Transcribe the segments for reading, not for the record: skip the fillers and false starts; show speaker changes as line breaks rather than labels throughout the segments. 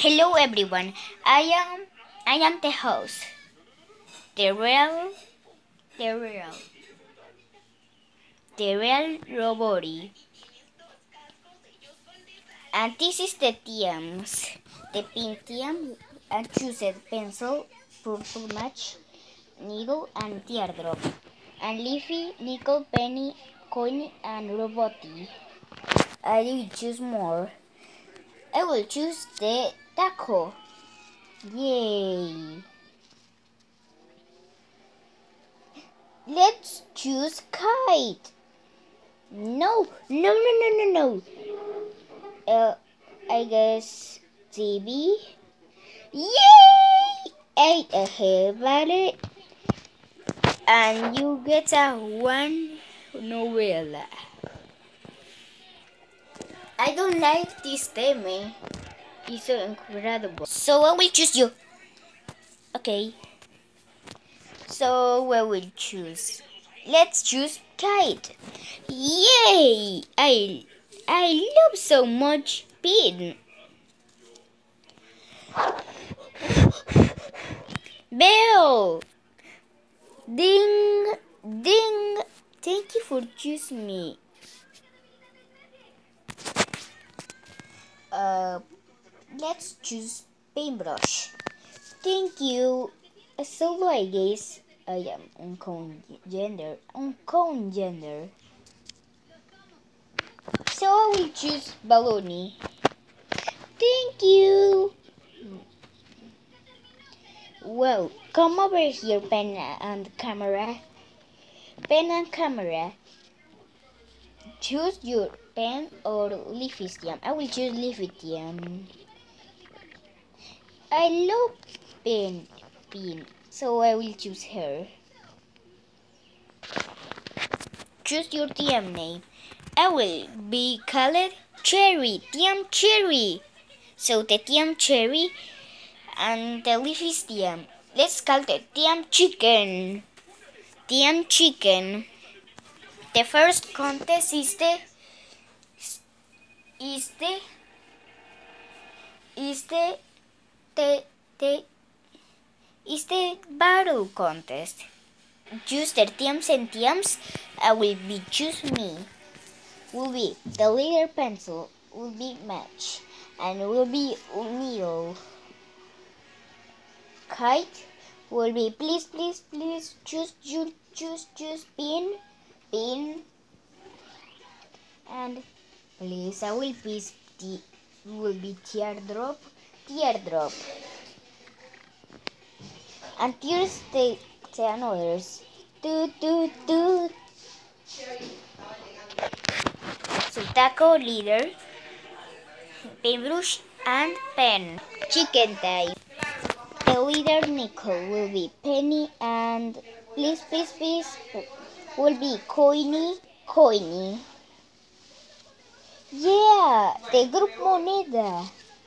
Hello everyone. I am the host. The real the real the real robot. And this is the themes. The pink theme and choose pencil, purple match, needle and teardrop. And leafy, nickel, penny, coin and roboty. I will choose more. I will choose the taco. Yay! Let's choose kite. No. I guess TV. Yay! I heard about it. And you get a one novella. I don't like this theme. It's so incredible. So I will choose you. Okay. So we will choose. Let's choose kite. Yay! I love so much pin. Bell. Ding ding. Thank you for choosing me. Let's choose paintbrush. Thank you. So I guess I am uncount gender. So I will choose baloney. Thank you. Well, come over here, pen and camera. Pen and camera. Choose your pen or lithium. I will choose lithium. I love pen, so I will choose her. Choose your TM name. I will be called Cherry, TM Cherry. So the TM Cherry and the leaf is TM. Let's call the TM Chicken. TM Chicken. The first contest is the battle contest. Choose the teams and teams. I will be choose me. Will be the leader pencil. Will be match and will be needle. Kite will be please choose pin and please I will please will be teardrop and here's the others. So taco leader, paintbrush and pen. Chicken time. The leader nickel will be penny and please will be coiny. Yeah, the group moneda.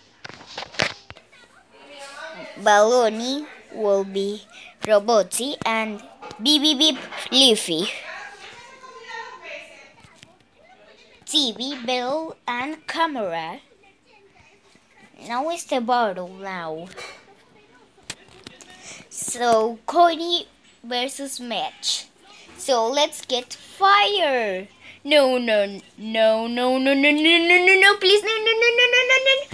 Baloney will be roboty and beep leafy. TV, bell and camera. Now is the battle now. So Cody versus match. So let's get fire. No, please, no.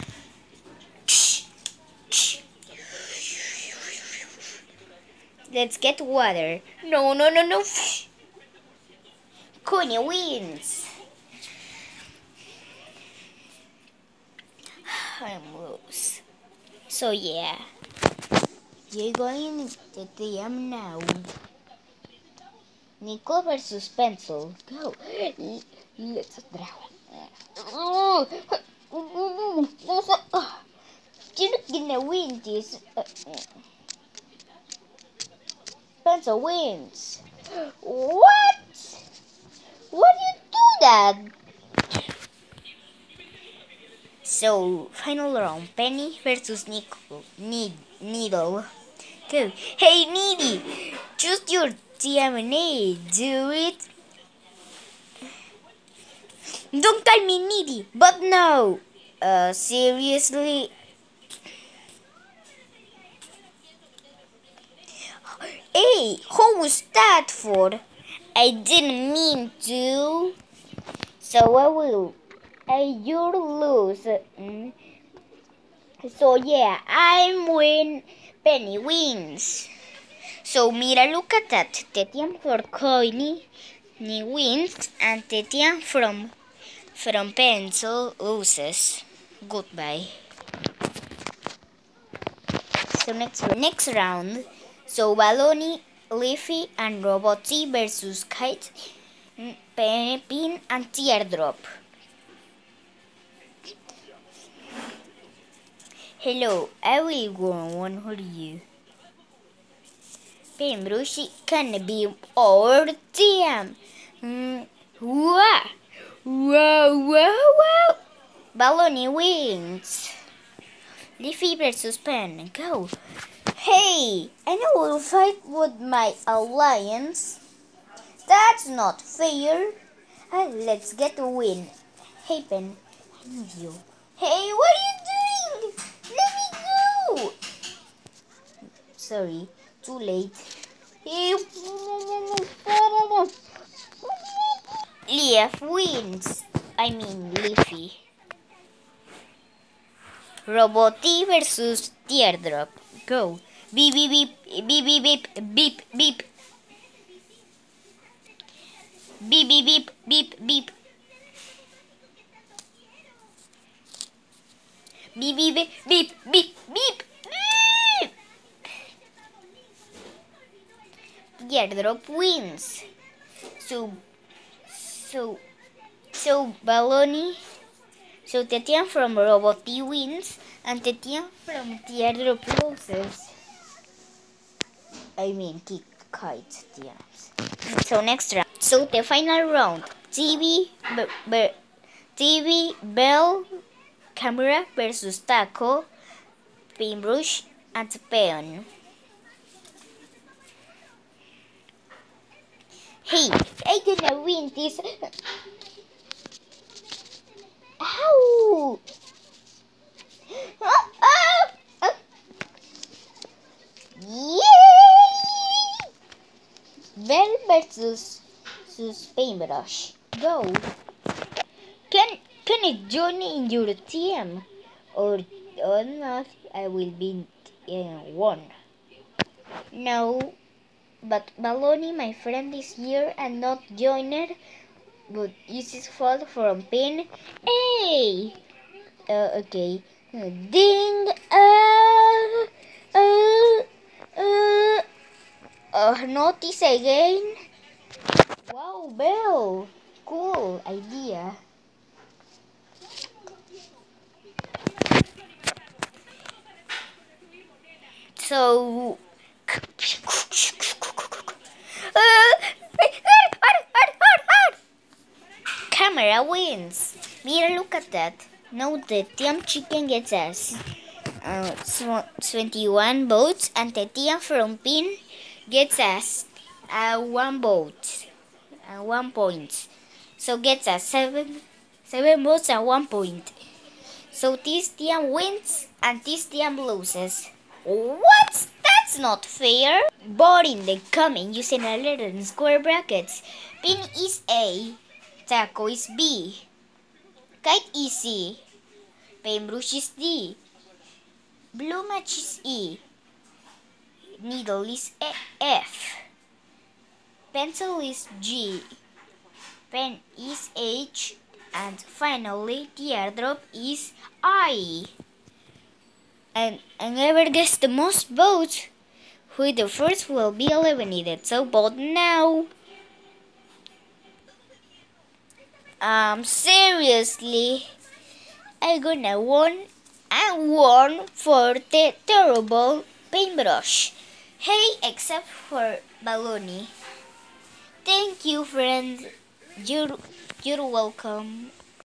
Let's get water. No. Cody wins. I'm loose. So yeah. You're going to DM now. Nickel versus pencil. Go. Let's draw. You're not gonna win this. Pencil wins. What? Why do you do that? So, final round. Penny versus Nickel. Needle. Go. Hey, Needy. Choose your TMNA. Do it. Don't call me Needy. But no. Seriously. Hey, how was that for? I didn't mean to. So I will. You lose. So yeah, I'm win. Penny wins. So mira, look at that. Tetian for Coiny wins and Tetian from Pencil loses. Goodbye. So next round. So Baloney, Leafy and Roboty versus Kite, Pin and Teardrop. Hello, I will go on for you. Pembroke can be our team. Wow! Wow! Baloney wins. Leafy versus Pen. Go. Hey, I know we'll fight with my alliance. That's not fair. Let's get a win. Hey, Pen. I need you. Hey, what are you doing? Let me go. Sorry, too late. Leaf wins. I mean Leafy. Roboty versus Teardrop. Go. Beep beep beep beep beep beep beep beep. Beep beep beep beep beep. Beep beep beep beep beep beep. Teardrop wins. So Baloney. So Tetian from Roboty wins and Tetian from Teardrop loses. I mean Kite teams. So next round. So the final round. TV, Bell, Camera versus Taco, Paintbrush and Peon. Hey, I gonna win this. Ow! Yay! Bell versus Paintbrush. Go. Can I join in your team? Or not? I will be one. No, but Baloney, my friend, is here and not joiner. But it's his fault from Pin. Hey! Okay. Ding! Notice again. Wow, Bell. Cool idea. So, Camera wins. Mira, look at that. Now the Team Chicken gets us 21 votes and the Team from Pin gets us 1 vote and 1 point. So gets us 7 votes and 1 point. So this team wins and this team loses. What? That's not fair. Vote in the comment using a letter in square brackets. Pin is A. Taco is B. Kite is C. Paintbrush is D. Blue match is E. Needle is F. Pencil is G. Pen is H. And finally, Teardrop is I. And whoever gets the most votes, who the first will be eliminated. So vote now. Seriously, I gonna won for the terrible Paintbrush. Hey, except for Baloney. Thank you, friend. You're welcome.